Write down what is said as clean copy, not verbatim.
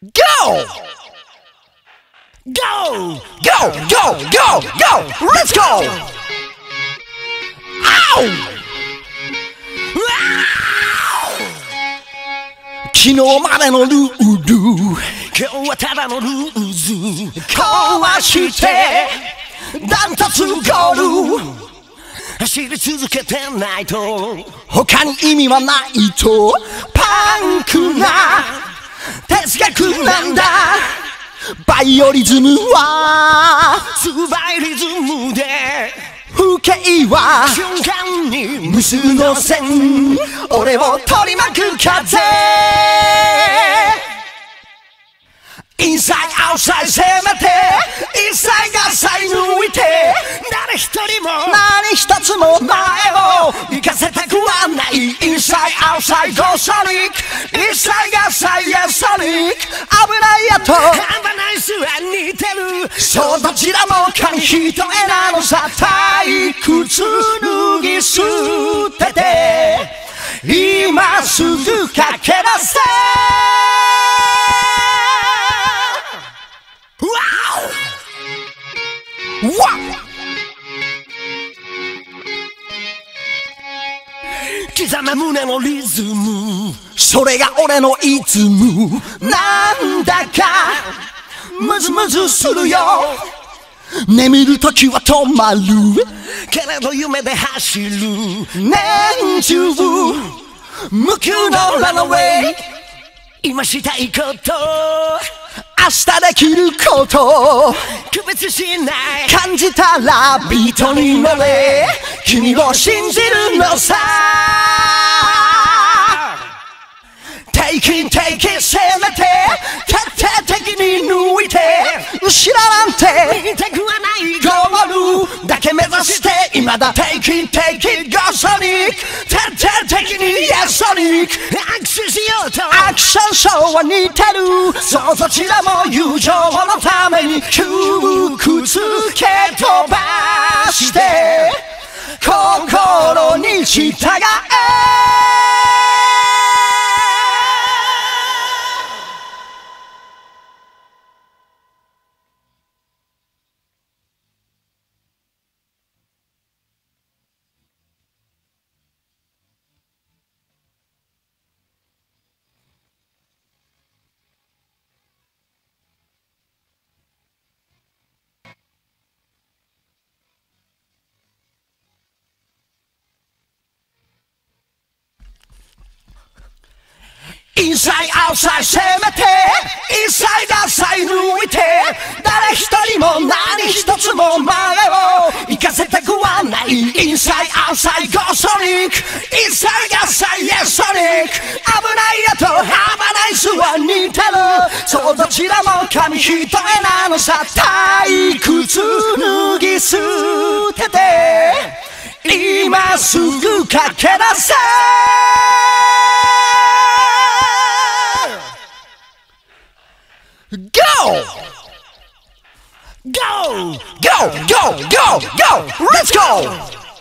Go! Go! Go! Go! Go! Go! Let's go! Ow! 昨日までのルール、今日はただのルーズ。壊してダントツゴール。走り続けてないと他に意味はないと。パンクな哲学なんだ。バイオリズムはツバイリズムで風景は瞬間に無数の線。俺を取り巻く風。インサイアウトサイ攻めて一切が才抜いて誰一人も何一つも前を行かせたくはない。インサイアウトサイゴーソニック一切がサイエンソニック。危ないやとハンバナイスは似てる。そうどちらも紙一重なのさ。退屈脱ぎ捨てて今すぐ駆け出せ。刻め胸のリズム、それが俺のイズム。なんだかムズムズするよ。眠るときは止まるけれど夢で走る。年中無休のランナウェイ。今したいこと明日できること区別しない。感じたらビートに乗れ。君を信じるのさ。Take it 攻めて徹底的に抜いて後ろなんて見たくはないゴールだけ目指して今だ。Take itゴーソニック徹底的にイエスソニック。握手しようとアクションショーは似てる。そうどちらも友情のために窮屈蹴飛ばして心に従え。インサイアウトサイ攻めて一切が才抜いて誰一人も何一つも前を行かせたくはない。インサイアウトサイゴーソニック一切がサイエンソニック。危ないやとハバナイスは似てる。そうどちらも紙一重なのさ。退屈脱ぎ捨てて今すぐ駆け出せ。Go! Go! Go! Go! Go! Go! Let's go!